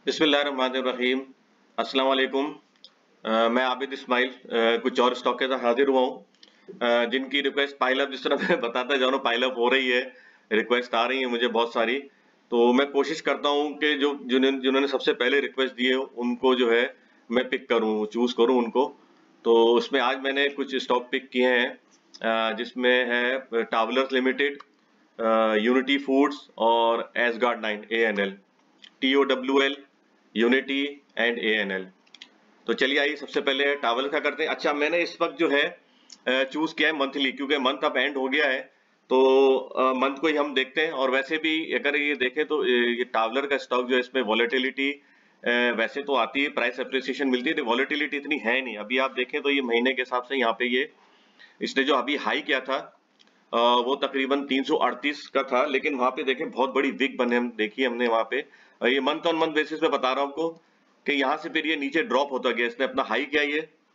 बिस्मिल्लाहिर्रहमानिर्रहीम। अस्सलाम वालेकुम। मैं आबिद इस्माइल कुछ और स्टॉक के साथ हाजिर हुआ हूँ, जिनकी रिक्वेस्ट पाइल अप, जिस तरह मैं बताता जाऊँ, पाइल अप हो रही है, रिक्वेस्ट आ रही है मुझे बहुत सारी। तो मैं कोशिश करता हूँ कि जिन्होंने सबसे पहले रिक्वेस्ट दी है उनको जो है मैं पिक करूँ, चूज करूँ उनको। तो उसमें आज मैंने कुछ स्टॉक पिक किए हैं, जिसमें है टावलर्स लिमिटेड, यूनिटी फूड्स और Azgard 9 ANL, TOWL, Unity and ANL। तो चलिए आइए सबसे पहले टावल का करते हैं। अच्छा, मैंने इस वक्त जो है चूज किया है मंथली, क्योंकि मंथ अब एंड हो गया है, तो मंथ को ही हम देखते हैं। और वैसे भी अगर ये देखें तो ये टावलर का स्टॉक जो है, इसमें वॉलेटिलिटी वैसे तो आती है, प्राइस अप्रिसिएशन मिलती है, वॉलेटिलिटी इतनी है नहीं। अभी आप देखें तो ये महीने के हिसाब से यहाँ पे ये इसने जो अभी हाई किया था, वो तकरीबन 338 का था, लेकिन वहां पे देखें बहुत बड़ी विक बने, हम देखिए हमने वहां पे, ये मंथ ऑन मंथ बेसिस पे बता रहा हूं आपको कि यहां से फिर ये नीचे ड्रॉप होता गया। इसने अपना हाई किया,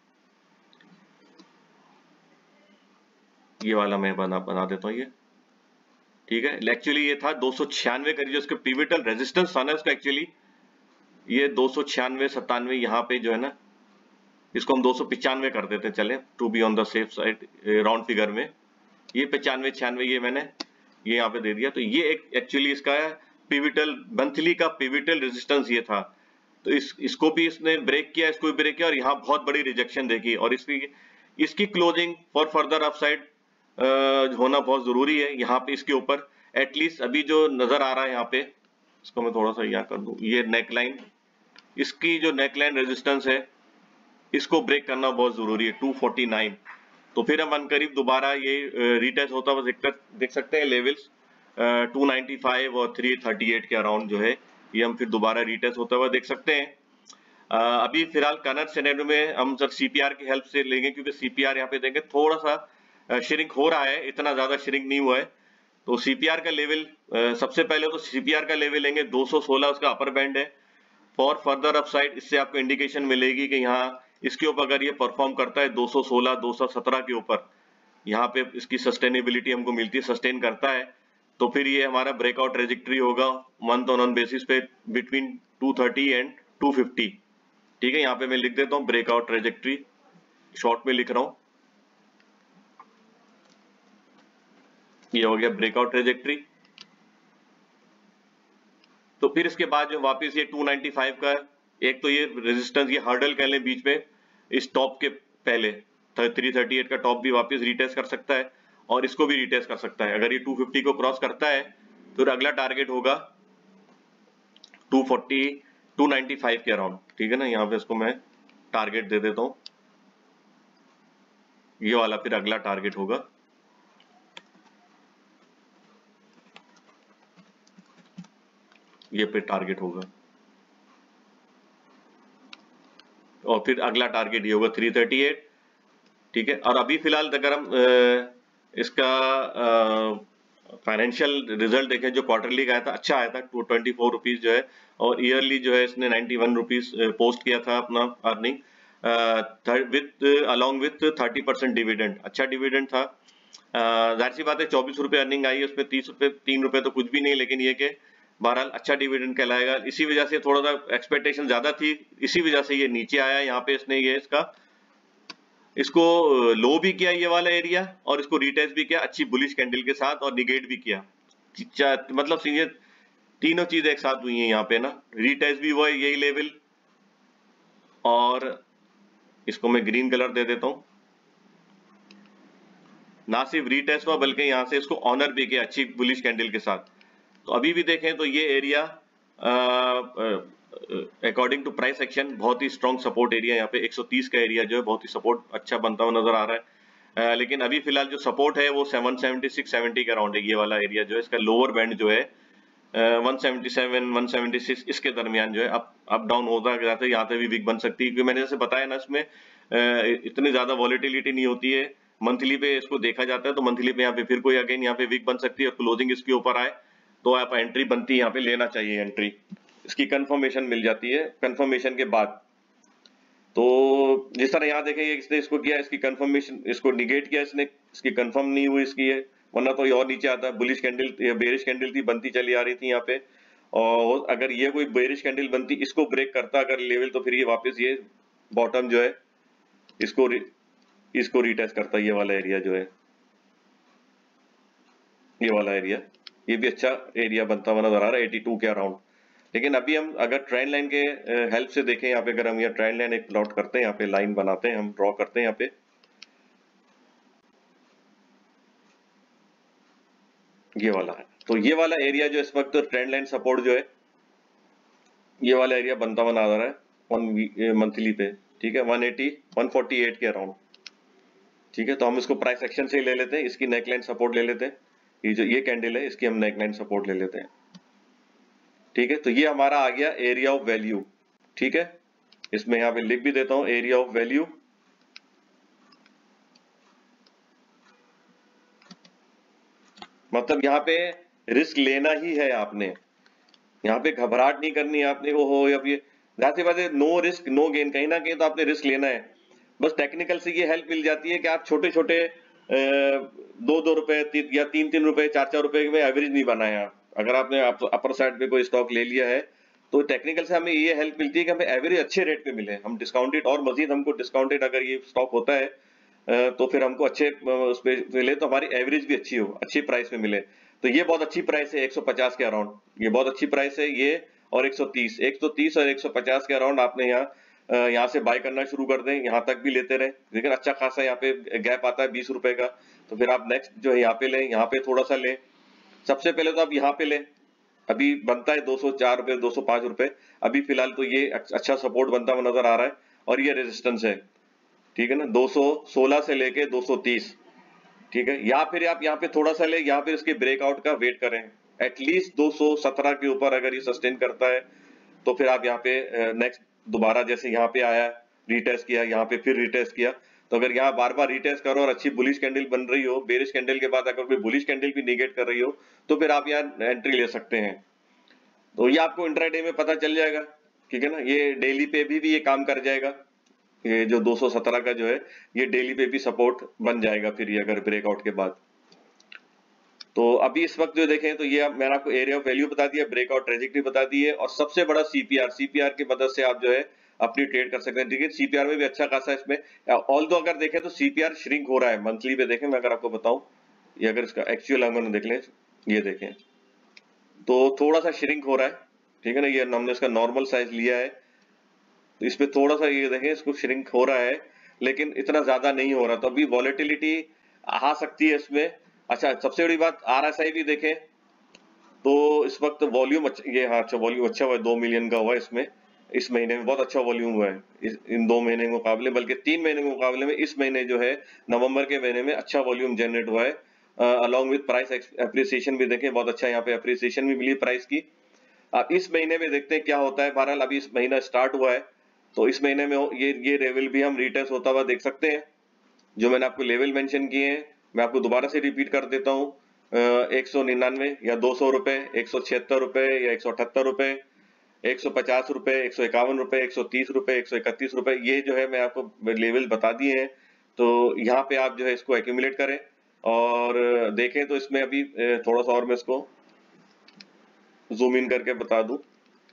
ये वाला मैं बना देता हूँ ये, ठीक है। एक्चुअली ये था 296 का, जो इसके पिवटल रेजिस्टेंस था ना इसका, एक्चुअली ये 296-97 यहाँ पे जो है ना, इसको हम 295 कर देते हैं, चले, to be on the safe side, round figure में। ये 95-96 ये मैंने ये यहाँ पे दे दिया। तो ये एक एक्चुअली इसका पिविटल, मंथली का पिविटल रेजिस्टेंस ये था। तो इसको भी इसने ब्रेक किया, इसको भी ब्रेक किया, और यहाँ बहुत बड़ी रिजेक्शन देखी, और इसकी इसकी क्लोजिंग फॉर फर्दर अपसाइड होना बहुत जरूरी है। यहाँ पे इसके ऊपर एटलीस्ट अभी जो नजर आ रहा है यहाँ पे, इसको मैं थोड़ा सा यहाँ कर दूं, ये नेकलाइन, इसकी जो नेकलाइन रेजिस्टेंस है, इसको ब्रेक करना बहुत जरूरी है, 249। तो फिर हम अनकरीब दोबारा ये रिटेस्ट होता हुआ देख सकते हैं लेवल्स, 295 और 338 के अराउंड जो है, ये हम फिर दोबारा रिटेस्ट होता हुआ देख सकते हैं। अभी फिलहाल करंट सिनेरियो में हम सर CPR की हेल्प से लेंगे, क्योंकि CPR यहाँ पे देंगे थोड़ा सा श्रिंक हो रहा है, इतना ज्यादा श्रिंक नहीं हुआ है। तो CPR का लेवल, सबसे पहले तो CPR का लेवल लेंगे 216, उसका अपर बैंड है। फॉर फर्दर अपसाइड इससे आपको इंडिकेशन मिलेगी कि यहाँ इसके ऊपर अगर ये परफॉर्म करता है 216, 217 के ऊपर, यहाँ पे इसकी सस्टेनेबिलिटी हमको मिलती है, सस्टेन करता है, तो फिर ये हमारा ब्रेकआउट ट्रेजेक्ट्री होगा मंथ ऑन बेसिस पे बिटवीन 230 एंड 250। ठीक है, यहाँ पे मैं लिख देता हूँ ब्रेकआउट ट्रेजेक्ट्री, शॉर्ट में लिख रहा हूँ, ये हो गया ब्रेकआउट ट्रेजेक्ट्री। तो फिर इसके बाद जो वापस ये 295 का, एक तो ये रेजिस्टेंस, ये हर्डल कह लें बीच में, इस टॉप के पहले 338 का टॉप भी वापस रिटेस्ट कर सकता है, और इसको भी रिटेस्ट कर सकता है। अगर ये 250 को क्रॉस करता है तो अगला टारगेट होगा 240, 295 के अराउंड, ठीक है ना। यहाँ पे इसको मैं टारगेट दे देता हूँ, ये वाला फिर अगला टारगेट होगा। ये फिर टारगेट होगा, और फिर अगला टारगेट ये होगा 338, ठीक है। और अभी फिलहाल अगर हम इसका फाइनेंशियल रिजल्ट देखें, जो क्वार्टरली का आया था, अच्छा आया था, 224 रुपीज जो है, और ईयरली जो है इसने 91 रुपीज पोस्ट किया था अपना earning, with along with 30% dividend, अच्छा डिविडेंड था। जाहिर सी बात है 24 रुपए अर्निंग आई है, उसमें 30 रुपए, 3 रुपए तो कुछ भी नहीं, लेकिन ये कि बहरहाल अच्छा डिविडेंड कहलाएगा। इसी वजह से थोड़ा सा एक्सपेक्टेशन ज्यादा थी, इसी वजह से ये नीचे आया। यहाँ पे इसने ये इसको लो भी किया ये वाला एरिया, और इसको रिटेस्ट भी किया अच्छी बुलिश कैंडल के साथ, और निगेट भी किया। मतलब ये तीनों चीज एक साथ हुई है यहाँ पे ना, रिटेस्ट भी हुआ है यही लेवल, और इसको मैं ग्रीन कलर दे देता हूँ, ना सिर्फ रिटेस्ट हुआ बल्कि यहाँ से इसको ऑनर भी किया अच्छी बुलिश कैंडल के साथ। तो अभी भी देखें तो ये area according to price action बहुत ही स्ट्रॉन्ग सपोर्ट एरिया, यहाँ पे 130 का एरिया जो है बहुत ही सपोर्ट अच्छा बनता हुआ नजर आ रहा है। लेकिन अभी फिलहाल जो सपोर्ट है वो 776-70 के अराउंड है। ये वाला एरिया जो है, इसका लोअर बैंड जो है 177, 176 इसके दरमियान जो है अप डाउन होता जाता है, यहाँ पे भी वीक बन सकती है। क्योंकि मैंने जैसे बताया ना, इसमें इतनी ज्यादा वॉलेटिलिटी नहीं होती है, मंथली पे इसको देखा जाता है, तो मंथली पे यहाँ पे फिर कोई अगेन यहाँ पे वीक बन सकती है, और क्लोजिंग इसके ऊपर आए तो आप एंट्री बनती है, यहाँ पे लेना चाहिए एंट्री, इसकी कंफर्मेशन मिल जाती है कंफर्मेशन के बाद। तो जिस तरह यहाँ देखें, इसने इसको किया, इसकी कंफर्मेशन, इसको निगेट किया इसने, इसकी कंफर्म नहीं हुई इसकी है, वरना तो ये और नीचे आता है। बुलिश कैंडल या बेरिश कैंडल थी, बनती चली आ रही थी यहाँ पे, और अगर ये कोई बेरिश कैंडल बनती, इसको ब्रेक करता अगर लेवल, तो फिर ये वापस ये बॉटम जो है इसको रीटेस्ट करता, ये वाला एरिया जो है, ये वाला एरिया, ये भी अच्छा एरिया बनता हुआ नजर आ रहा है 82 के अराउंड। लेकिन अभी हम अगर ट्रेंड लाइन के हेल्प से देखें, यहाँ पे अगर हम ये ट्रेंड लाइन एक प्लॉट करते हैं, यहाँ पे लाइन बनाते हैं, हम ड्रॉ करते हैं यहाँ पे, ये वाला है। तो ये वाला एरिया जो इस वक्त ट्रेंड लाइन सपोर्ट जो है, ये वाला एरिया बनता हुआ नजर आ रहा है वन मंथली पे, ठीक है, 180 148 के अराउंड, ठीक है। तो हम इसको प्राइस एक्शन से ही ले लेते हैं, इसकी नेकलाइन सपोर्ट ले लेते हैं, ये जो ये कैंडल है इसकी हम नेकलाइन सपोर्ट ले लेते हैं, ठीक है। तो ये हमारा आ गया एरिया ऑफ वैल्यू, ठीक है। इसमें यहाँ पे लिख भी देता हूं एरिया ऑफ वैल्यू, मतलब यहाँ पे रिस्क लेना ही है आपने, यहाँ पे घबराहट नहीं करनी है आपने, ओहो अब ये जाहिर सी बात है, नो रिस्क नो गेन, कहीं ना कहीं तो आपने रिस्क लेना है। बस टेक्निकल से ये हेल्प मिल जाती है कि आप छोटे छोटे 2-2 रुपए या 3-3 रुपए 4-4 रुपए में एवरेज नहीं बनाए आप। अगर आपने अपर साइड पे कोई स्टॉक ले लिया है तो टेक्निकल से हमें ये हेल्प मिलती है कि हमें एवरेज अच्छे रेट पे मिले, हम डिस्काउंटेड और मजीद हमको डिस्काउंटेड अगर ये स्टॉक होता है तो फिर हमको अच्छे उस पे मिले, तो हमारी एवरेज भी अच्छी हो, अच्छी प्राइस पे मिले। तो ये बहुत अच्छी प्राइस है 150 के अराउंड, ये बहुत अच्छी प्राइस है ये, और 130 और 150 के अराउंड आपने यहाँ से बाय करना शुरू कर दें, यहाँ तक भी लेते रहे, लेकिन अच्छा खासा यहाँ पे गैप आता है 20 रुपए का, तो फिर आप नेक्स्ट जो है यहाँ पे लें, यहाँ पे थोड़ा सा लें। सबसे पहले तो आप यहाँ पे लें, अभी बनता है 204 रुपए 205 रुपए, अभी फिलहाल तो ये अच्छा सपोर्ट बनता हुआ नजर आ रहा है, और ये रेजिस्टेंस है, ठीक है ना, 216 से लेके 230, ठीक है। या फिर आप यहाँ पे थोड़ा सा ले, या फिर इसके ब्रेकआउट का वेट करें, एटलीस्ट 217 के ऊपर अगर ये सस्टेन करता है तो फिर आप यहाँ पे नेक्स्ट दोबारा जैसे यहाँ पे आया, रीटेस्ट किया, यहाँ पे फिर रीटेस्ट किया, तो अगर यहाँ बार बार रीटेस्ट करो और अच्छी बुलिश कैंडल बन रही हो, बेरिश कैंडल के बाद अगर कोई बुलिश कैंडल भी निगेट कर रही हो, तो फिर आप यहाँ एंट्री ले सकते हैं। तो ये आपको इंट्राडे में पता चल जाएगा, ठीक है ना, ये डेली पे भी ये काम कर जाएगा, ये जो 217 का जो है ये डेली पे भी सपोर्ट बन जाएगा फिर ये अगर ब्रेकआउट के बाद। तो अभी इस वक्त जो देखें तो ये मैंने आपको एरिया ऑफ वैल्यू बता दिया, ब्रेकआउट ट्रेजेक्टरी बता दी है, और सबसे बड़ा सीपीआर की मदद से आप जो है अपनी ट्रेड कर सकते हैं, ठीक है। सीपीआर में भी अच्छा खासा इसमें, ऑल दो अगर देखें तो सीपीआर श्रिंक हो रहा है मंथली पे, देखें मैं अगर आपको बताऊं, ये अगर इसका एक्चुअल अगर देख लें, ये देखें तो थोड़ा सा श्रिंक हो रहा है, ठीक है ना, ये हमने इसका नॉर्मल साइज लिया है, तो इस पे थोड़ा सा ये देखें इसको श्रिंक हो रहा है, लेकिन इतना ज्यादा नहीं हो रहा, तो अभी वॉलेटिलिटी आ सकती है इसमें। अच्छा, सबसे बड़ी बात आरएसआई भी देखें तो इस वक्त वॉल्यूम ये, हाँ अच्छा वॉल्यूम अच्छा हुआ है, 2 मिलियन का हुआ है इसमें, इस महीने में बहुत अच्छा वॉल्यूम हुआ है इन 2 महीने के मुकाबले, बल्कि 3 महीने के मुकाबले में इस महीने जो है नवंबर के महीने में अच्छा वॉल्यूम जनरेट हुआ है, अलॉन्ग विद प्राइस एप्रिसिएशन भी देखें, बहुत अच्छा यहाँ पे एप्रिसिएशन भी मिली प्राइस की। अब इस महीने में देखते हैं क्या होता है, बहरहाल अभी इस महीना स्टार्ट हुआ है, तो इस महीने में ये लेवल भी हम रिटेस्ट होता हुआ देख सकते हैं, जो मैंने आपको लेवल मेंशन किए हैं मैं आपको दोबारा से रिपीट कर देता हूँ, 199 या 200 रुपए, 176 रुपए या 178 रुपए, 150 रुपए, 151 रुपए, 130 रुपए, 131 रुपए, ये जो है मैं आपको लेवल बता दिए हैं। तो यहाँ पे आप जो है इसको एक्यूमुलेट करें और देखें, तो इसमें अभी थोड़ा सा और मैं इसको जूम इन करके बता दूं,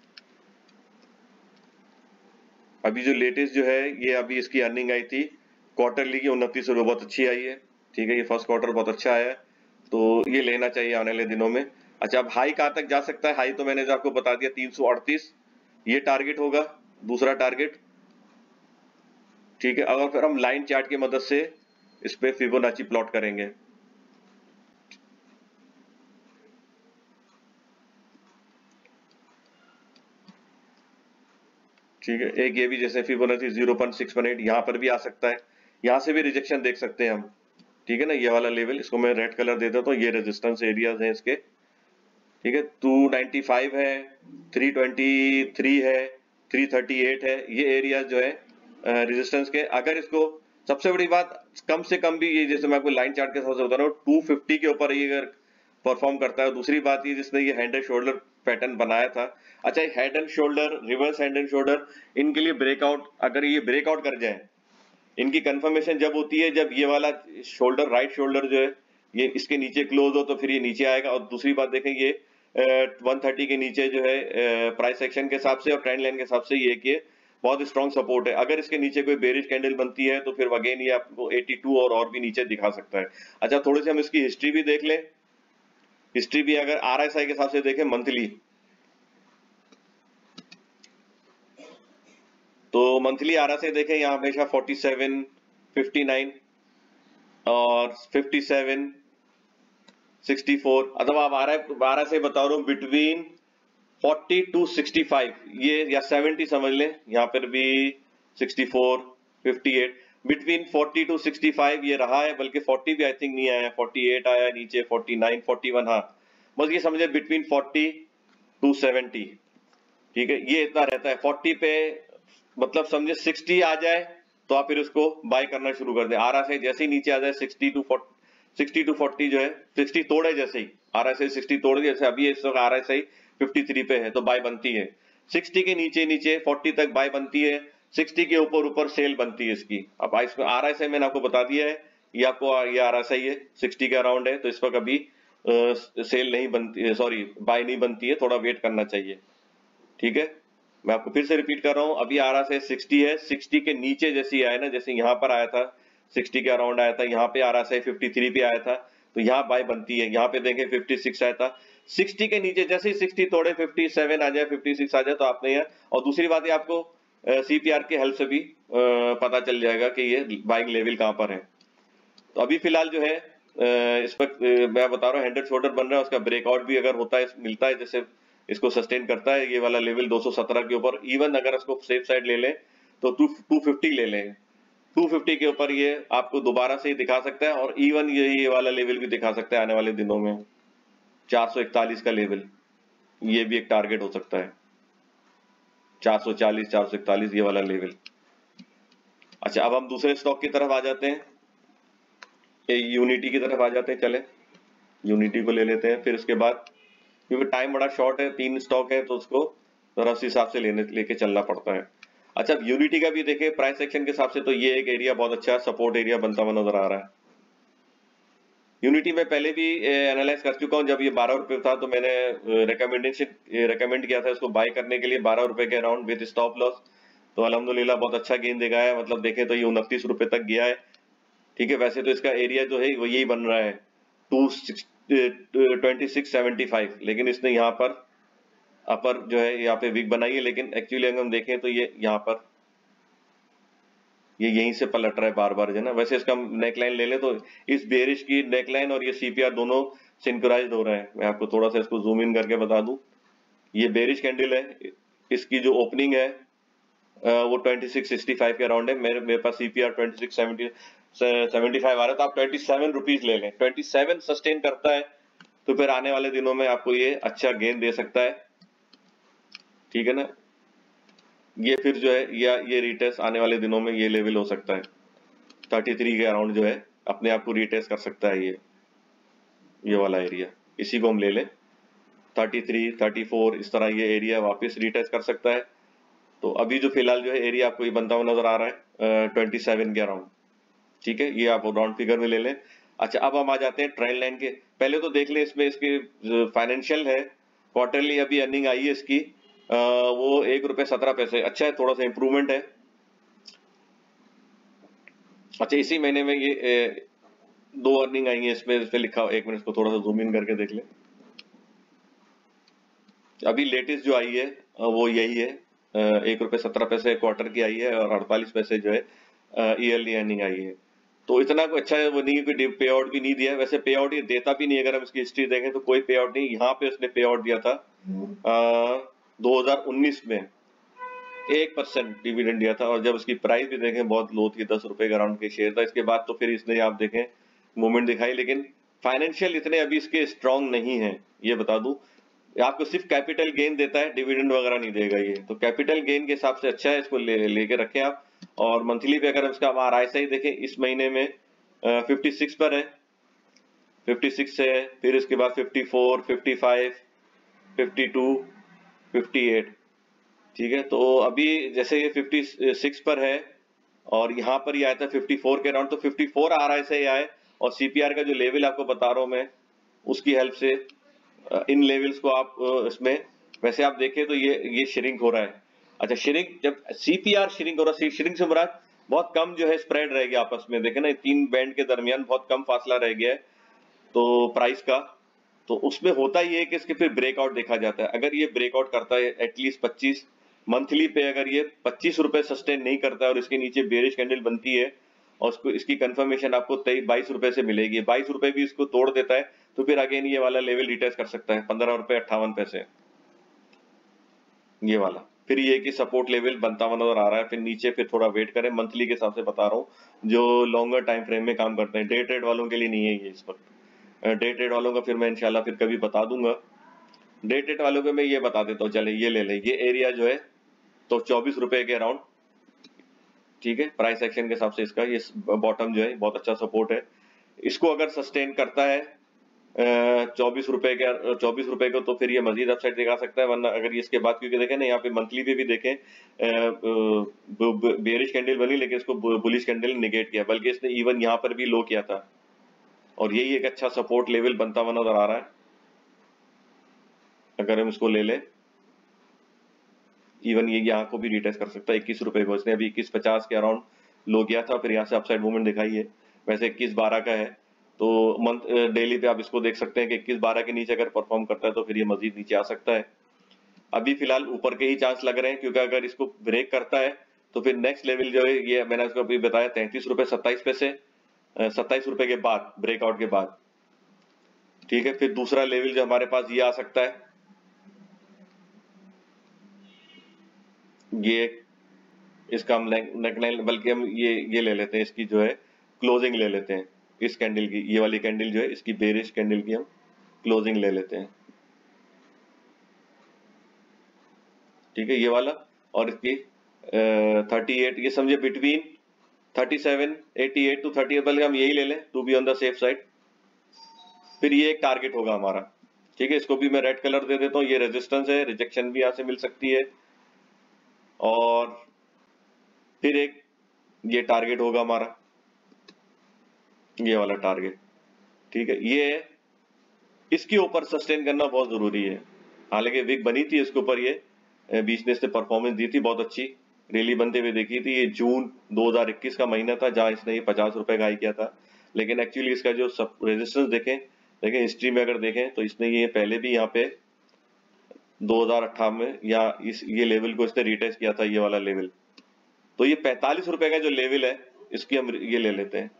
अभी जो लेटेस्ट जो है ये अभी इसकी अर्निंग आई थी क्वार्टरली की 29 रुपए, बहुत अच्छी आई है, ठीक है, ये फर्स्ट क्वार्टर बहुत अच्छा आया है, तो ये लेना चाहिए आने वाले दिनों में। अच्छा, अब हाई कहां तक जा सकता है, हाई तो मैंने आपको बता दिया 338, ये टारगेट होगा दूसरा टारगेट, ठीक है। अगर फिर हम लाइन चार्ट की मदद से इस पे फिबोनाची प्लॉट करेंगे, ठीक है, एक ये भी जैसे फिबोनाची 0.618 यहाँ पर भी आ सकता है, यहाँ से भी रिजेक्शन देख सकते हैं हम, ठीक है ना, ये वाला लेवल, इसको मैं रेड कलर दे देता हूँ, ये रेजिस्टेंस एरियाज हैं इसके, ठीक है, 295 है, 323 है, 338 है, ये एरिया जो है रेजिस्टेंस के। अगर इसको सबसे बड़ी बात कम से कम भी ये, जैसे मैं आपको लाइन चार्ट के हिसाब से बता रहा हूँ, 250 के ऊपर ये अगर परफॉर्म करता है। दूसरी बात ये, जिसने ये हैंड एंड शोल्डर पैटर्न बनाया था, अच्छा ये head and shoulder, reverse hand and shoulder, इनके लिए ब्रेकआउट, अगर ये ब्रेकआउट कर जाए, इनकी कंफर्मेशन जब होती है जब ये वाला शोल्डर, राइट शोल्डर जो है ये इसके नीचे क्लोज हो, तो फिर ये नीचे आएगा। और दूसरी बात देखें, ये 130 के नीचे जो है प्राइस एक्शन के हिसाब से और ट्रेंड लाइन के हिसाब से ये बहुत स्ट्रॉन्ग सपोर्ट है। अगर इसके नीचे कोई बेरिश कैंडल बनती है तो फिर अगेन ये आपको 82 और भी नीचे दिखा सकता है। अच्छा, थोड़ी सी हम इसकी हिस्ट्री भी देख लें। हिस्ट्री भी अगर RSI के हिसाब से देखें मंथली, तो मंथली RSI देखें यहाँ हमेशा 47, 59 और 57, 64, अथवा आप RSI बता रहा हूँ बिटवीन 40 to 65 ये या 70 समझ लें, यहाँ पर भी 64, 58, बिटवीन 40 to 65 ये रहा है, बल्कि 40 भी आई थिंक नहीं आया, 48 आया नीचे, 49, 41, हाँ बस ये समझे बिटवीन 40 to 70, ठीक है, ये इतना रहता है। 40 पे मतलब समझे 60 आ जाए तो आप फिर उसको बाय करना शुरू कर दें। RSI जैसे ही नीचे आ जाए 60 to 40 जो है 60 तोड़े, जैसे ही RSI 60 तोड़ जैसे अभी इस वक्त RSI 53 पे है तो बाय बनती है। 60 के नीचे 40 तक बाय बनती है, 60 के ऊपर सेल बनती है इसकी। अब इसमें RSI मैंने आपको बता दिया है, ये आपको ये RSI है 60 के अराउंड है, तो इस वक्त अभी सेल नहीं बनती है, सॉरी बाय नहीं बनती है, थोड़ा वेट करना चाहिए, ठीक है। मैं आपको फिर से रिपीट कर रहा हूं, अभी RSI 60 है, 60 के नीचे जैसे आया ना, जैसे यहाँ पर आया था 60 के अराउंड आया था, यहाँ पे RSI 53 पे आया था तो यहाँ बाय बनती है। यहाँ पे देखें 56 आया था, 60 के नीचे जैसे ही 60 तोड़े 57 आ जाए, 56 आ जाए तो आपने यहाँ, और दूसरी बात है आपको CPR के हेल्प से भी पता चल जाएगा कि ये बाइंग लेवल कहाँ पर है। तो अभी फिलहाल जो है इस वक्त मैं बता रहा हूँ हेड एंड शोल्डर बन रहा है, उसका ब्रेकआउट भी अगर होता है, मिलता है, जैसे इसको सस्टेन करता है ये वाला लेवल 217 के ऊपर, इवन अगर इसको सेफ साइड ले लें तो 250 ले लें, 250 के ऊपर ये आपको दोबारा से ही दिखा सकता है, और इवन ये वाला लेवल भी दिखा सकता है आने वाले दिनों में। 441 का लेवल, ये भी एक टारगेट हो सकता है, 440, 441 ये वाला लेवल। अच्छा, अब हम दूसरे स्टॉक की तरफ आ जाते हैं, यूनिटी की तरफ आ जाते हैं। चले यूनिटी को ले लेते हैं, फिर उसके बाद क्योंकि टाइम बड़ा शॉर्ट है, 3 स्टॉक है तो उसको रफ हिसाब से लेके चलना पड़ता है। अच्छा, अब यूनिटी का भी देखें प्राइस एक्शन के हिसाब से तो ये एक एरिया बहुत अच्छा सपोर्ट एरिया बनता हुआ नजर आ रहा है। यूनिटी में पहले भी एनालाइज कर चुका हूं, जब ये 12 रुपए था तो मैंने रेकमेंड किया था इसको बाय करने के लिए 12 रुपए के अराउंड विद स्टॉप लॉस, तो अल्हम्दुलिल्लाह बहुत अच्छा गेन देगा है, मतलब देखें तो ये 29 रुपए तक गया है, ठीक है। वैसे तो इसका एरिया जो है वो यही बन रहा है 2675, लेकिन इसने यहाँ पर अपर जो है यहाँ पे वीक बनाई है, लेकिन एक्चुअली अगर हम देखें तो ये यहाँ पर ये यहीं से पलट रहा है बार बार जो है ना। वैसे इसका नेकलाइन ले ले तो इस बेरिश की नेकलाइन और ये CPR दोनों सिंक्राइज्ड हो रहा है। मैं आपको थोड़ा सा इसको जूम इन करके बता दूं, ये बेरिश कैंडल है, इसकी जो ओपनिंग है वो 2665 के अराउंड है, मेरे पास CPR 2675 आ रहा है, तो आप 27 रुपीज ले लें, 27 सस्टेन करता है तो फिर आने वाले दिनों में आपको ये अच्छा गेन दे सकता है, ठीक है ना। ये फिर जो है ये रिटेस्ट आने वाले दिनों में ये लेवल हो सकता है 33 के अराउंड जो है अपने आप को रिटेस्ट कर सकता है, ये वाला एरिया, इसी को हम ले लें 33, 34 इस तरह ये एरिया वापस रिटेस्ट कर सकता है। तो अभी जो फिलहाल जो है एरिया आपको ये बनता हुआ नजर आ रहा है 27 के अराउंड, ठीक है, ये आप राउंड फिगर में ले लें। अच्छा, अब हम आ जाते हैं ट्रेंड लाइन के, पहले तो देख लें इसमें इसके फाइनेंशियल है, क्वार्टरली अभी अर्निंग आई है इसकी वो 1 रुपए 17 पैसे, अच्छा है, थोड़ा सा इंप्रूवमेंट है। अच्छा, इसी महीने में ये 2 अर्निंग आई है इसमें, इस पे लिखा, एक मिनट इसको थोड़ा सा जूम इन करके देख लें। अभी लेटेस्ट जो आई है वो यही है 1 रुपए 17 पैसे क्वार्टर की आई है, और 48 पैसे जो है ईयरली अर्निंग आई है। तो इतना कोई अच्छा है वो नहीं, कोई पे आउट भी नहीं दिया है, वैसे पे आउट ये देता भी नहीं, अगर हम इसकी हिस्ट्री देखें तो कोई पे आउट नहीं, यहाँ पे उसने पे आउट दिया था 2019 में 1% डिविडेंड दिया था, और जब उसकी प्राइस भी देखें बहुत लो थी, 10 रुपए के अराउंड के शेयर था, इसके बाद तो फिर इसने आप देखें मूवमेंट दिखाई, लेकिन फाइनेंशियल इतने अभी इसके स्ट्रॉन्ग नहीं है, ये बता दूं। आपको सिर्फ कैपिटल गेन देता है, डिविडेंड वगैरह नहीं देगा ये, तो कैपिटल गेन के हिसाब से अच्छा है, इसको लेके रखें आप। और मंथली पे अगर इसका RSI देखें इस महीने में 56 पर है, 56 है, फिर इसके बाद 54, 55, 52, 58, ठीक है। तो अभी जैसे ये 56 पर है और यहाँ पर ये आया था 54 के अराउंड, तो 54 RSI आए, और CPR का जो लेवल आपको बता रहा हूं मैं उसकी हेल्प से इन लेवल्स को आप इसमें वैसे आप देखें तो ये श्रिंक हो रहा है। अच्छा, श्रिंक जब सीपीआर श्रिंक हो रहा है, श्रिंक से मुराद बहुत कम जो है स्प्रेड रह गया आपस में, देखे ना तीन बैंड के दरमियान बहुत कम फासला रह गया है तो प्राइस का, तो उसमें होता ही है कि इसके फिर ब्रेकआउट देखा जाता है। अगर ये ब्रेकआउट करता है एटलीस्ट 25 मंथली पे, अगर ये 25 रुपए सस्टेन नहीं करता है और इसके नीचे बेरिश कैंडल बनती है और उसको इसकी कंफर्मेशन आपको 22 रुपए से मिलेगी, 22 रुपए भी इसको तोड़ देता है तो फिर अगेन ये वाला लेवल रिटेस्ट कर सकता है 15 रुपए 58 पैसे, ये वाला। फिर ये कि सपोर्ट लेवल बनता हुआ नजर आ रहा है, फिर नीचे फिर थोड़ा वेट करें। मंथली के हिसाब से बता रहा हूँ जो लॉन्गर टाइम फ्रेम में काम करते हैं, डे ट्रेड वालों के लिए नहीं है ये इस वक्त। डे ट्रेड वालों का फिर मैं इंशाल्लाह फिर कभी बता दूंगा। डे ट्रेड वालों को मैं ये बता देता हूँ, चले ये ले लें, ये एरिया जो है तो 24 रुपए के अराउंड, ठीक है, प्राइस एक्शन के हिसाब से इसका ये बॉटम जो है बहुत अच्छा सपोर्ट है। इसको अगर सस्टेन करता है 24 रुपए को, तो फिर ये मजीद अपसाइड दिखा सकता है। वरना अगर ये इसके बाद, क्योंकि देखें ना यहाँ पे मंथली पे भी देखें बेरिश कैंडल बनी लेकिन इसको बुलिश कैंडल निगेट किया, बल्कि इसने इवन यहाँ पर भी लो किया था और यही एक अच्छा सपोर्ट लेवल बनता हुआ नजर आ रहा है। अगर हम इसको ले लें, इवन ये यहाँ को भी रिटेस्ट कर सकता है 21 रुपए को। इसने अभी 21.50 के अराउंड लो किया था, फिर यहाँ से अपसाइड मूवमेंट दिखाई है। वैसे 21.12 का है तो मंथ डेली पे आप इसको देख सकते हैं कि 21.12 के नीचे अगर परफॉर्म करता है तो फिर ये मजीद नीचे आ सकता है। अभी फिलहाल ऊपर के ही चांस लग रहे हैं, क्योंकि अगर इसको ब्रेक करता है तो फिर नेक्स्ट लेवल जो है ये मैंने इसको अभी बताया 33 रुपए 27 पैसे, 27 रुपए के बाद ब्रेकआउट के बाद, ठीक है। फिर दूसरा लेवल जो हमारे पास ये आ सकता है, ये इसका हम नेकलाइन, बल्कि हम ये ले लेते हैं, इसकी जो है क्लोजिंग ले लेते हैं इस कैंडल की, ये वाली कैंडल जो है इसकी बेरिश कैंडल की हम क्लोजिंग ले लेते हैं, ठीक है, ये वाला। और इसकी 38, ये समझे बिटवीन 3788 टू 30, बल्कि हम यही ले लें to be on the safe side. फिर ये एक टारगेट होगा हमारा, ठीक है। इसको भी मैं रेड कलर दे देता हूँ, ये रेजिस्टेंस है, रिजेक्शन भी यहाँ से मिल सकती है। और फिर एक ये टारगेट होगा हमारा, ये वाला टारगेट, ठीक है। ये इसके ऊपर सस्टेन करना बहुत जरूरी है। हालांकि विक बनी थी इसके ऊपर, ये बीच ने इसने परफॉर्मेंस दी थी बहुत अच्छी, रैली बनते हुए देखी थी। ये जून 2021 का महीना था जहां इसने ये 50 रुपए का हाई किया था, लेकिन एक्चुअली इसका जो रेजिस्टेंस देखें हिस्ट्री में अगर देखें तो इसने ये पहले भी यहाँ पे 2018 में या ये लेवल को इसने रिटेस्ट किया था, ये वाला लेवल। तो ये 45 रुपए का जो लेवल है इसकी हम ये ले लेते हैं,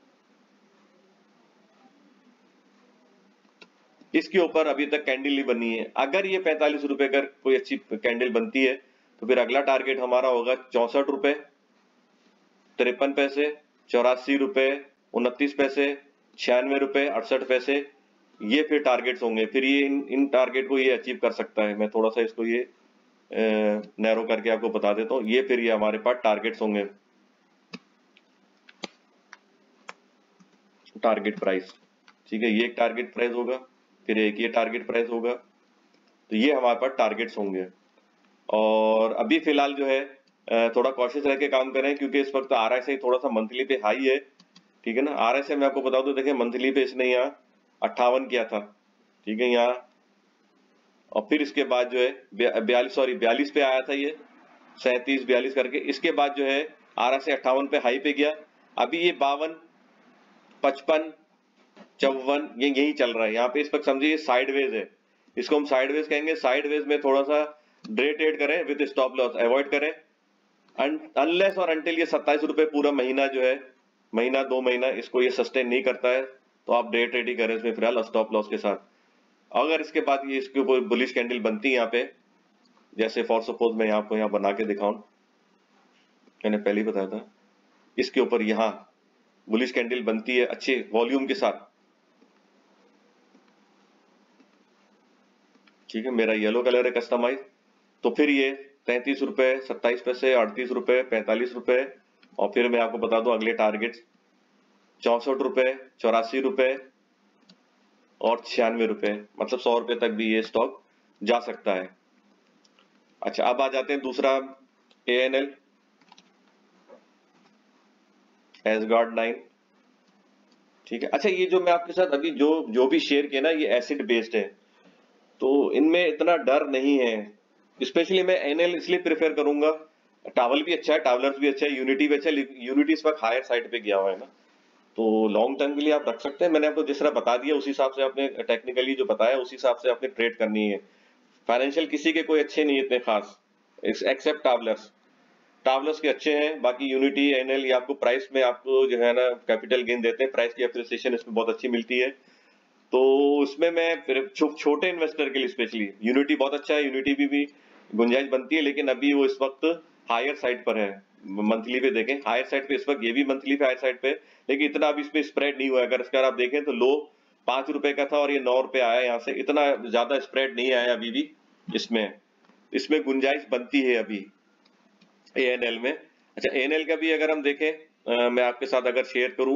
इसके ऊपर अभी तक कैंडल नहीं बनी है। अगर ये 45 रुपए का कोई अच्छी कैंडल बनती है तो फिर अगला टारगेट हमारा होगा 64 रुपए 53 पैसे, 84 रुपए 29 पैसे, 96 रुपए 68 पैसे, ये फिर टारगेट्स होंगे। फिर ये इन टारगेट को ये अचीव कर सकता है। मैं थोड़ा सा इसको ये नैरो करके आपको बता देता हूँ। ये फिर ये हमारे पास टारगेट्स होंगे, टारगेट प्राइस, ठीक है। ये एक टारगेट प्राइस होगा, फिर एक ये टारगेट प्राइस होगा, तो ये हमारे पास टारगेट्स होंगे। और अभी फिलहाल जो है थोड़ा कॉशियस रह के काम करें, क्योंकि इस वक्त RSI थोड़ा सा मंथली पे हाई है, ठीक है ना। RSI मैं आपको बता दूं, देखिए मंथली पे इसने यहाँ 58 किया था, ठीक है, यहाँ, और फिर इसके बाद जो है 42 पे आया था ये, 37 42 करके। इसके बाद जो है RSI 58 पे हाई पे गया। अभी ये 52 55 54 ये यही चल रहा है यहाँ पे। इस वक्त समझिए साइडवेज है, इसको हम साइडवेज कहेंगे। साइडवेज में थोड़ा सा डे ट्रेड करें, विद स्टॉप लॉस अवॉइड करें, अनलेस और अनटिल ये 27 रुपए पूरा महीना जो है, महीना 2 महीना इसको ये सस्टेन नहीं करता है तो आप डे ट्रेड ही करें इसमें फिलहाल स्टॉप लॉस के साथ। अगर इसके बाद ये इसके ऊपर बुलिश कैंडल बनती है यहाँ पे, जैसे फॉर सपोज मैं आपको यहाँ बना के दिखाऊं, मैंने पहले ही बताया था, इसके ऊपर यहाँ बुलिश कैंडल बनती है अच्छे वॉल्यूम के साथ, ठीक है, मेरा येलो कलर है कस्टमाइज, तो फिर ये 33 रुपए 27 पैसे, 38 रुपए 45 रुपए, और फिर मैं आपको बता दूं अगले टारगेट 64 रुपए 84 रुपए और 96 रुपए, मतलब 100 रुपए तक भी ये स्टॉक जा सकता है। अच्छा, अब आ जाते हैं दूसरा ANL एसगार्ड 9, ठीक है। अच्छा, ये जो मैं आपके साथ अभी जो भी शेयर किया ना, ये एसिड बेस्ड है, तो इनमें इतना डर नहीं है। स्पेशली मैं एनएल इसलिए प्रेफर करूंगा, टावल भी अच्छा है, टावलर्स भी अच्छा है, यूनिटी भी अच्छा है, यूनिटी इस वक्त हायर साइड पे गया हुआ है ना, तो लॉन्ग टर्म के लिए आप रख सकते हैं। मैंने आपको जिस तरह बता दिया उसी हिसाब से आपने टेक्निकली जो बताया उसी हिसाब से आपने ट्रेड करनी है। फाइनेंशियल किसी के कोई अच्छे नहीं है इतने खास, एक्सेप्ट टावलर्स। टावलर्स के अच्छे हैं, बाकी यूनिटी एनएल ये आपको प्राइस में आपको जो है ना कैपिटल गेन देते हैं, प्राइस की एप्रिसिएशन इसमें बहुत अच्छी मिलती है। तो उसमें मैं फिर छोटे इन्वेस्टर के लिए स्पेशली यूनिटी बहुत अच्छा है, यूनिटी भी गुंजाइश बनती है, लेकिन अभी वो इस वक्त हायर साइड पर है। मंथली पे देखें हायर साइड पे इस वक्त, ये भी मंथली पे हायर साइड पे, लेकिन इतना अभी इसमें स्प्रेड नहीं हुआ है। अगर इसका आप देखें तो लो 5 रुपए का था और ये 9 रुपए आया, यहाँ से इतना ज्यादा स्प्रेड नहीं आया अभी भी। इसमें गुंजाइश बनती है अभी एएनएल में। अच्छा एएनएल का भी अगर हम देखें, मैं आपके साथ अगर शेयर करूं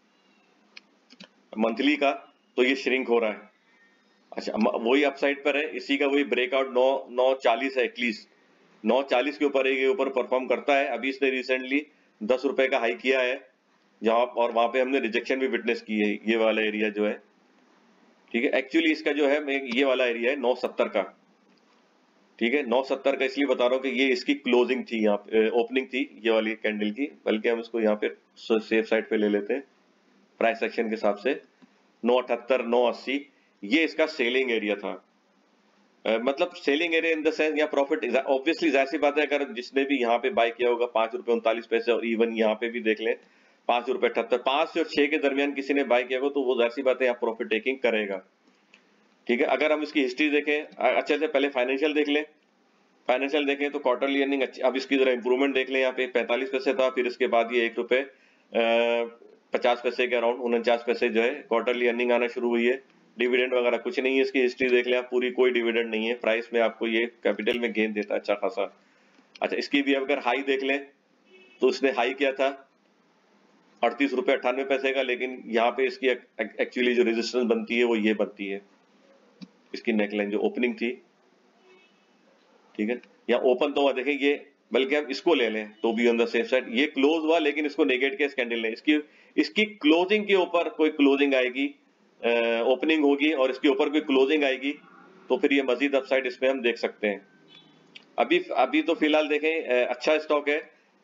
मंथली का, तो ये श्रिंक हो रहा है। अच्छा वही अपसाइड पर है, इसी का वही ब्रेकआउट 940 है एटलीस्ट, 940 के ऊपर ये ऊपर परफॉर्म करता है। अभी इसने रिसेंटली 10 रुपए का हाई किया है जहां, और वहां पे हमने रिजेक्शन भी विटनेस की है। ये वाला एरिया जो है, ठीक है, एक्चुअली इसका जो है ये वाला एरिया है 970 का, ठीक है। 970 का इसलिए बता रहा हूँ कि ये इसकी क्लोजिंग थी, यहाँ पे ओपनिंग थी ये वाली कैंडल की, बल्कि हम इसको यहाँ पे सेफ साइड पे ले लेते हैं प्राइस एक्शन के हिसाब से। 978 980 ये इसका सेलिंग एरिया था। मतलब selling area in the sense या प्रॉफिट, ऑब्वियसली जाहिर सी बात है, अगर जिसने भी यहाँ पे बाय किया होगा 5 रुपए 39 पैसे, और इवन यहाँ पे भी देख लें 5 रुपए 78, 5 से और 6 के दरमियान किसी ने बाय किया होगा तो वो जाहिर सी बात है यहाँ प्रॉफिट टेकिंग करेगा, ठीक है। अगर हम इसकी हिस्ट्री देखें अच्छे से, पहले फाइनेंशियल देख लें, फाइनेंशियल देखें तो क्वार्टरली अर्निंग अच्छी, अब इसकी जरा इंप्रूवमेंट देख लें। यहाँ पे 45 पैसे था, फिर इसके बाद ये 1 रुपए 50 पैसे के अराउंड 49 पैसे जो है क्वार्टरली अर्निंग आना शुरू हुई है। डिविडेंड वगैरह कुछ नहीं है, इसकी हिस्ट्री देख लें आप पूरी, कोई डिविडेंड नहीं है। प्राइस में आपको ये कैपिटल में गेन देता है अच्छा खासा। अच्छा इसकी भी अगर हाई देख लें तो इसने हाई किया था 38 रुपए 98 पैसे का, लेकिन यहाँ पे इसकी एक्चुअली जो रेजिस्टेंस बनती है वो ये बनती है, इसकी नेकलाइन जो ओपनिंग थी, ठीक है। यहाँ ओपन तो हुआ देखें ये, बल्कि हम इसको ले लें तो भी ऑन द सेफ साइड, ये क्लोज हुआ लेकिन इसको नेगेट किया इस कैंडल ने। इसकी क्लोजिंग के ऊपर कोई क्लोजिंग आएगी, ओपनिंग होगी और इसके ऊपर कोई क्लोजिंग आएगी, तो फिर ये मजीद अपसाइड इसमें हम देख सकते हैं। अभी तो फिलहाल देखें अच्छा स्टॉक है,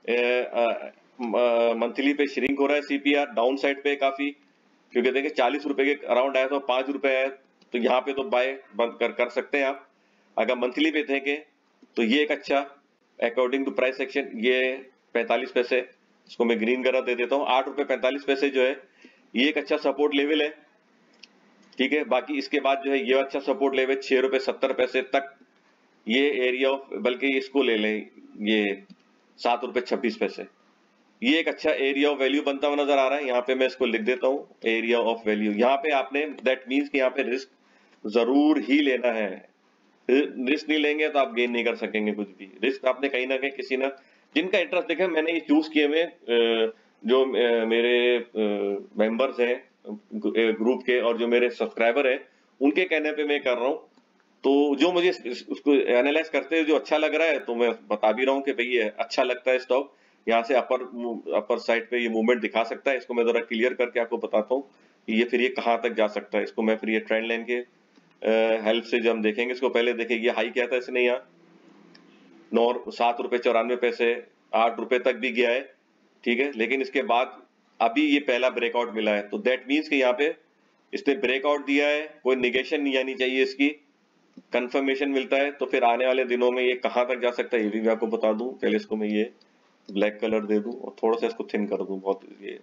मंथली पे श्रिंक हो रहा है, सीपीआर डाउन साइड पे काफी, क्योंकि देखें 40 रुपए के अराउंड आया तो 5 रुपए है, तो यहाँ पे तो बाय बंद कर सकते हैं आप। अगर मंथली पे देखें तो ये एक अच्छा, अकॉर्डिंग टू प्राइस एक्शन ये 45 पैसे, इसको मैं ग्रीन कलर दे देता हूँ, 8 रुपए 45 पैसे जो है ये एक अच्छा सपोर्ट लेवल है, ठीक है। बाकी इसके बाद जो है ये अच्छा सपोर्ट लेवल 6 रुपए 70 पैसे तक ये एरिया ऑफ, बल्कि इसको ले लें ये 7 रुपए 26 पैसे, ये एक अच्छा एरिया ऑफ वैल्यू बनता हुआ नजर आ रहा है। यहाँ पे मैं इसको लिख देता हूँ एरिया ऑफ वैल्यू। यहाँ पे आपने, दैट मीन्स कि यहाँ पे रिस्क जरूर ही लेना है, रिस्क नहीं लेंगे तो आप गेन नहीं कर सकेंगे कुछ भी। रिस्क आपने कहीं ना कहीं किसी ना, जिनका इंटरेस्ट देखे, मैंने ये चूज किए हुए जो मेरे मेंबर्स हैं ग्रुप के और जो मेरे सब्सक्राइबर हैं उनके कहने पे मैं कर रहा हूँ। तो जो मुझे उसको एनालाइज करते हुए जो अच्छा लग रहा है तो मैं बता भी रहा हूँ कि भाई ये अच्छा लगता है स्टॉक, यहाँ से अपर साइड पे ये मूवमेंट दिखा सकता है। इसको मैं जरा क्लियर करके आपको बताता हूँ कि ये फिर ये कहाँ तक जा सकता है। इसको मैं फिर ये ट्रेंड लाइन के हेल्प से जो हम देखेंगे, इसको पहले देखें ये हाई किया था इसने यहाँ 7 रुपए 94 पैसे, 8 रुपए तक भी गया है, ठीक है। लेकिन इसके बाद अभी ये पहला ब्रेकआउट मिला है, तो दैट मीन्स कि यहाँ पे इसने ब्रेकआउट दिया है, कोई निगेशन नहीं आनी चाहिए, इसकी कंफर्मेशन मिलता है तो फिर आने वाले दिनों में ये कहाँ तक जा सकता है ये भी मैं आपको बता दूं। पहले इसको मैं ये ब्लैक कलर दे दूं और थोड़ा सा इसको थिन कर दूं, बहुत ये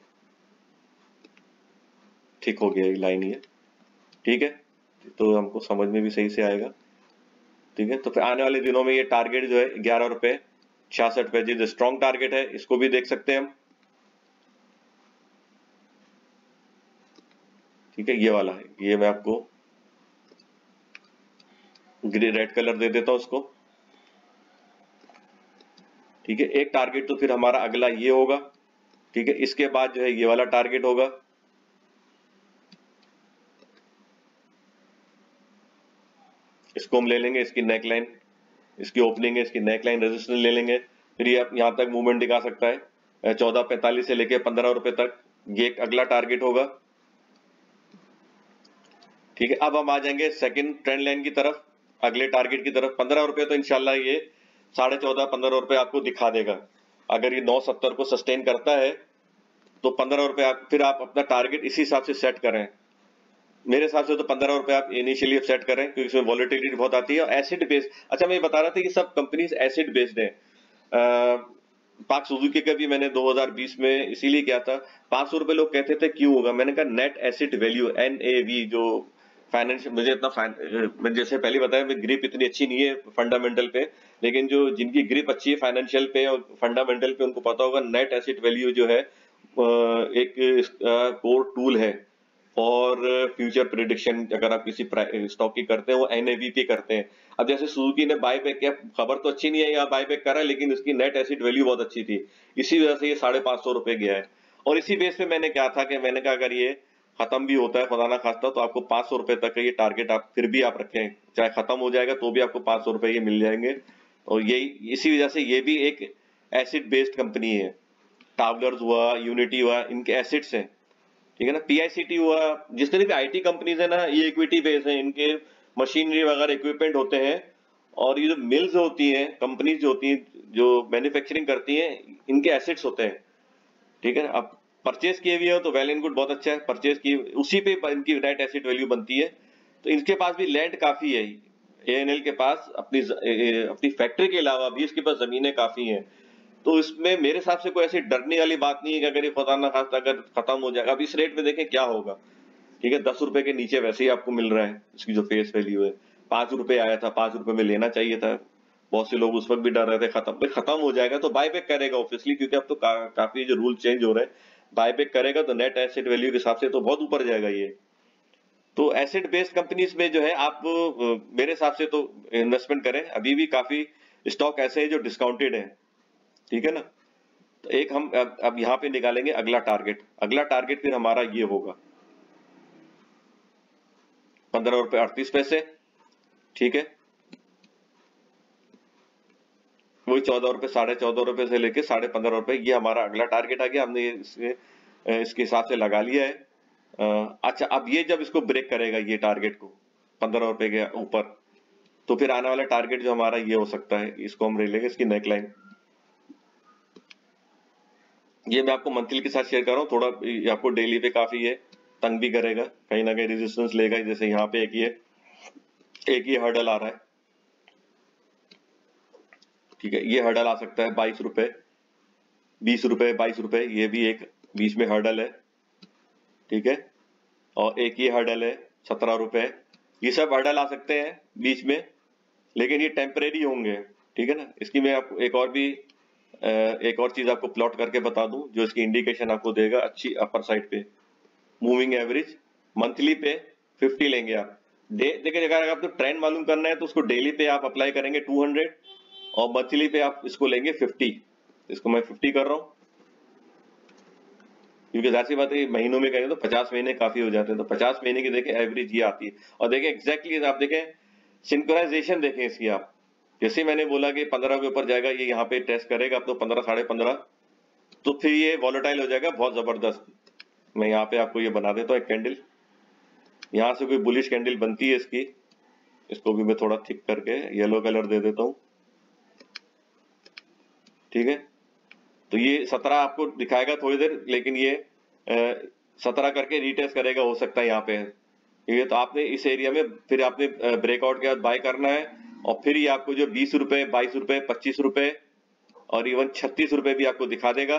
ठीक हो गया ये लाइन, ये ठीक है, तो हमको समझ में भी सही से आएगा, ठीक है। तो फिर आने वाले दिनों में ये टारगेट जो है 11 रुपए 66 पैसे जो स्ट्रॉन्ग टारगेट है, इसको भी देख सकते हैं हम, ठीक है। ये वाला है, ये मैं आपको रेड कलर दे देता हूं उसको, ठीक है। एक टारगेट तो फिर हमारा अगला ये होगा, ठीक है। इसके बाद जो है ये वाला टारगेट होगा, इसको हम ले लेंगे, इसकी नेकलाइन, इसकी ओपनिंग है, इसकी नेकलाइन रेजिस्टेंस ले लेंगे। फिर ये यहां तक मूवमेंट दिखा सकता है 14.45 से लेके 15 रुपए तक, ये एक अगला टारगेट होगा, ठीक है, अब हम आ जाएंगे सेकंड ट्रेंड लाइन की तरफ, अगले टारगेट की तरफ। 15 रुपए तो इंशाल्लाह ये 14.5-15 रुपए आपको दिखा देगा। अगर ये 9.70 को सस्टेन करता है तो 15 रुपए आप, फिर आप अपना टारगेट इसी हिसाब से सेट करें। मेरे हिसाब से तो 15 रुपए आप इनिशियली सेट करें, क्योंकि इसमें वॉलेटिलिटी बहुत आती है और एसिड बेस्ड। अच्छा, मैं ये बता रहा था कि सब कंपनीज एसिड बेस्ड है। पाक सुजुकी का भी मैंने 2020 में इसीलिए किया था। 500 रुपए लोग कहते थे क्यों होगा, मैंने कहा नेट एसिड वैल्यू NAV, जो फाइनेंशियल, मुझे इतना मैं जैसे पहले बताया, मेरी ग्रिप इतनी अच्छी नहीं है फंडामेंटल पे, लेकिन जो जिनकी ग्रिप अच्छी है फाइनेंशियल पे और फंडामेंटल पे, उनको पता होगा नेट एसिड वैल्यू जो है एक कोर टूल है और फ्यूचर प्रिडिक्शन। अगर आप किसी स्टॉक की करते हैं वो NAV पे करते हैं। अब जैसे सुजुकी ने बाय बैक किया, खबर तो अच्छी नहीं है यहाँ बाय बैक करा, लेकिन उसकी नेट एसिड वैल्यू बहुत अच्छी थी, इसी वजह से ये 550 रुपए गया है। और इसी बेस पे मैंने क्या था कि मैंने कहा अगर ये खत्म भी होता है खुदा ना खास्ता तो आपको 500 रुपए तक का ये टारगेट आप फिर भी आप रखें, चाहे खत्म हो जाएगा तो भी आपको 500 रुपए ये मिल जाएंगे। और यही इसी वजह से ये भी एक एसिड बेस्ड कंपनी है। टावलर्स हुआ, यूनिटी हुआ, इनके एसिड्स हैं, ठीक है ना। PICT हुआ, जितने भी IT कंपनीज है ना, ये इक्विटी बेस है, इनके मशीनरी वगैरह इक्विपमेंट होते हैं। और ये जो मिल्स होती हैं, कंपनीज जो होती हैं जो मैन्युफैक्चरिंग करती हैं, इनके एसेट्स होते हैं, ठीक है ना। अब परचेज किए हुए हो तो वेल एंड गुड, बहुत अच्छा है, परचेज की उसी पे इनकी नेट एसेट वैल्यू बनती है। तो इनके पास भी लैंड काफी है, ANL के पास अपनी फैक्ट्री के अलावा भी इसके पास जमीनें काफी हैं। तो इसमें मेरे हिसाब से कोई ऐसी डरने वाली बात नहीं है कि अगर ये खुदा ना खास्ता अगर खत्म हो जाएगा। अब इस रेट में देखें क्या होगा, ठीक है, 10 रुपए के नीचे वैसे ही आपको मिल रहा है इसकी जो फेस वैल्यू है। 5 रुपए आया था, 5 रुपए में लेना चाहिए था। बहुत से लोग उस वक्त भी डर रहे थे खत्म हो जाएगा तो बायबैक करेगा ऑब्वियसली, क्योंकि अब तो काफी जो रूल चेंज हो रहे हैं, बायबैक करेगा तो नेट एसेट वैल्यू के हिसाब से तो बहुत ऊपर जाएगा ये। तो एसेट बेस्ड कंपनीज में जो है आप मेरे हिसाब से तो इन्वेस्टमेंट करें। अभी भी काफी स्टॉक ऐसे हैं जो डिस्काउंटेड है, ठीक है ना। तो एक हम अब यहाँ पे निकालेंगे अगला टारगेट। अगला टारगेट फिर हमारा ये होगा 15 रुपए 38 पैसे, ठीक है। वही 14 रुपए, 14.5 रुपए से लेके 15.5 रुपए, ये हमारा अगला टारगेट आ गया। हमने इसके हिसाब से लगा लिया है। अच्छा, अब ये जब इसको ब्रेक करेगा ये टारगेट को 15 रुपए के ऊपर, तो फिर आने वाला टारगेट जो हमारा ये हो सकता है, इसको हम ले लेंगे, इसकी नेकलाइन। ये मैं आपको मंथली के साथ शेयर कर रहा हूँ, थोड़ा ये आपको डेली पे काफी है, तंग भी करेगा, कहीं ना कहीं रेजिस्टेंस लेगा। जैसे यहाँ पे एक ये हर्डल आ रहा है, ठीक है, ये हर्डल आ सकता है 22 रुपए, 20 रुपए, 22 रुपए, ये भी एक बीच में हर्डल है, ठीक है। और एक ये हर्डल है 17 रुपए। ये सब हर्डल आ सकते हैं बीच में, लेकिन ये टेम्परेरी होंगे, ठीक है ना। इसकी मैं आपको एक और चीज आपको प्लॉट करके बता दूं जो इसकी इंडिकेशन आपको देगा अच्छी अपर साइड पे। मूविंग एवरेज मंथली पे 50 लेंगे आप। देखिए, अगर आपको ट्रेंड मालूम करना है तो उसको डेली पे आप अप्लाई करेंगे 200 और मंथली पे आप इसको लेंगे 50। इसको मैं 50 कर रहा हूँ, क्योंकि जाहिर सी बात है महीनों में कहेंगे तो 50 महीने काफी हो जाते हैं। तो 50 महीने की देखें एवरेज ये आती है। और देखें एग्जैक्टली आप देखें सिंक्रोनाइजेशन देखें इसकी आप, जैसे मैंने बोला कि 15 के ऊपर जाएगा, ये यहाँ पे टेस्ट करेगा अब तो 15, 15.5, तो फिर ये वॉलेटाइल हो जाएगा बहुत जबरदस्त। मैं यहाँ पे आपको ये बना देता हूँ एक कैंडल, यहाँ से कोई बुलिश कैंडल बनती है इसकी, इसको भी मैं थोड़ा थिक करके येलो कलर दे देता हूँ, ठीक है। तो ये 17 आपको दिखाएगा थोड़ी देर, लेकिन ये 17 करके रीटेस्ट करेगा, हो सकता है यहाँ पे, ठीक है। तो आपने इस एरिया में फिर आपने ब्रेकआउट के बाद बाय करना है, और फिर ये आपको जो 20 रुपए, 22 रुपए, 25 रुपए और इवन 36 रुपए भी आपको दिखा देगा।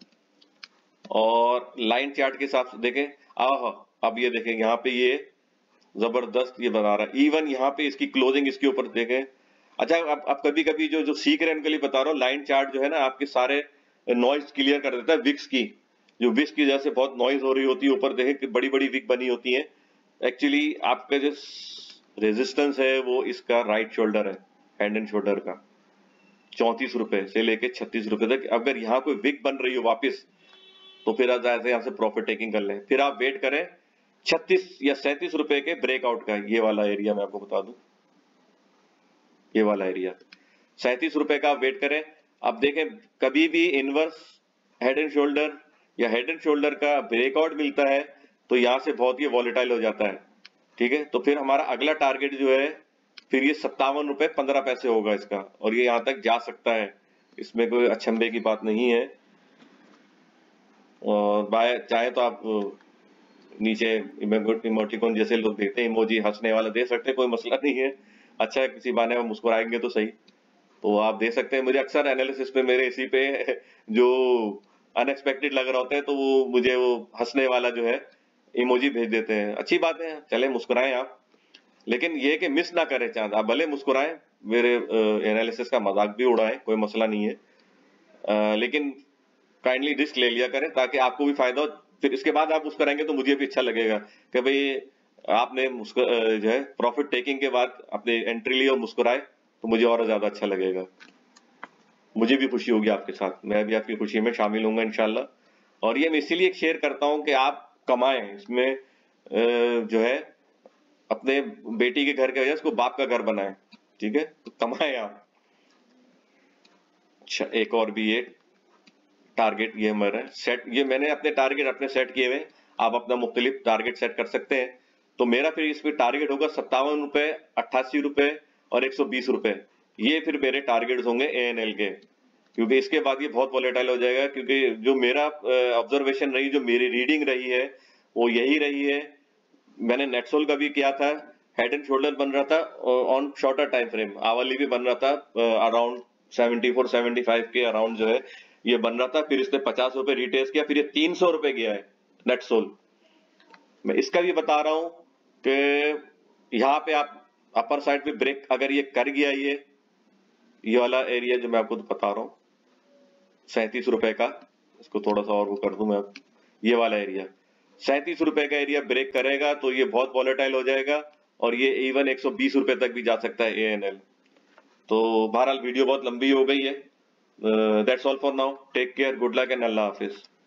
और लाइन चार्ट के हिसाब से देखें, अब ये देखें यहाँ पे ये जबरदस्त ये बना रहा है। इवन यहाँ पे इसकी क्लोजिंग इसके ऊपर देखें। अच्छा, आप कभी कभी जो सीख रहे हैं उनके लिए बता रहा हूँ, लाइन चार्ट जो है ना आपके सारे नॉइज क्लियर कर देता है। विक्स की वजह से बहुत नॉइज हो रही होती है, ऊपर देखें कि बड़ी बड़ी विक बनी होती है। एक्चुअली आपका जो रेजिस्टेंस है वो इसका राइट शोल्डर है, हैंड एंड शोल्डर का, 34 रुपए से लेके 36 रुपए तक। अगर यहाँ कोई विक बन रही हो वापस, तो फिर आप यहाँ से प्रॉफिट टेकिंग कर लें। फिर आप वेट करें 36 या 37 रुपए के ब्रेकआउट का। ये वाला एरिया मैं आपको बता दूं, ये वाला एरिया 37 रुपए का आप वेट करें। अब देखें, कभी भी इनवर्स हेड एंड शोल्डर या हेड एंड शोल्डर का ब्रेकआउट मिलता है तो यहाँ से बहुत ही वॉलेटाइल हो जाता है, ठीक है, तो फिर हमारा अगला टारगेट जो है फिर ये 57 रुपए 15 पैसे होगा इसका, और ये यहाँ तक जा सकता है, इसमें कोई अचंभे की बात नहीं है। और बाय चाहे तो आप नीचे इमोटिकॉन जैसे लोग देते हैं, इमोजी हंसने वाला दे सकते हैं, कोई मसला नहीं है। अच्छा है, किसी बहाने में मुस्कुराएंगे तो सही, तो आप दे सकते हैं। मुझे अक्सर एनालिसिस पे मेरे इसी पे जो अनएक्सपेक्टेड लग रहा होता है तो वो मुझे वो हंसने वाला जो है इमोजी भेज देते हैं। अच्छी बात है, चले मुस्कुराएं आप, लेकिन ये कि मिस ना करें चांद। आप भले मुस्कुराएं, मेरे एनालिसिस का मजाक भी उड़ाएं, कोई मसला नहीं है, लेकिन काइंडली रिस्क ले लिया करें ताकि आपको भी फायदा हो। फिर इसके बाद आप मुस्कुराएंगे तो मुझे भी अच्छा लगेगा कि भाई आपने जो है प्रॉफिट टेकिंग के बाद अपनी एंट्री ली और मुस्कुराए, तो मुझे और ज्यादा अच्छा लगेगा, मुझे भी खुशी होगी आपके साथ, मैं भी आपकी खुशी में शामिल होऊंगा इंशाल्लाह। और ये मैं इसीलिए शेयर करता हूं कि आप कमाएं इसमें, जो है अपने बेटी के घर के वजह उसको बाप का घर बनाएं, ठीक है, तो कमाएं आप। अच्छा, एक और भी ये टारगेट ये हमारा सेट, ये मैंने अपने टारगेट अपने सेट किए हुए, आप अपना मुख्तलिफ टारगेट सेट कर सकते हैं। तो मेरा फिर इसमें टारगेट होगा 57 रुपए, 88 रुपए और 120 रुपए, ये फिर मेरे टारगेट्स होंगे ANL के, क्योंकि इसके बाद ये बहुत वॉलेटाइल हो जाएगा। क्योंकि जो मेरा ऑब्जर्वेशन रही, जो मेरी रीडिंग रही है वो यही रही है। मैंने नेटसोल का भी किया था, हेड एंड शोल्डर बन रहा था ऑन शॉर्टर टाइम फ्रेम, आवली भी बन रहा था अराउंड 74-75 के अराउंड जो है ये बन रहा था। फिर इसने 50 रुपए रिटेस्ट किया, फिर ये 300 रुपए गया है नेटसोल। मैं इसका भी बता रहा हूं कि यहाँ पे आप अपर साइड पे ब्रेक अगर ये कर गया, ये वाला एरिया जो मैं आपको बता रहा हूँ 37 रुपए का, इसको थोड़ा सा और वो कर दूं मैं, ये वाला एरिया 37 रुपए का एरिया ब्रेक करेगा तो ये बहुत वॉलेटाइल हो जाएगा, और ये इवन 120 रुपए तक भी जा सकता है ANL। तो बहरहाल वीडियो बहुत लंबी हो गई है। That's all for now, take care, good luck and अल्लाह हाफिज।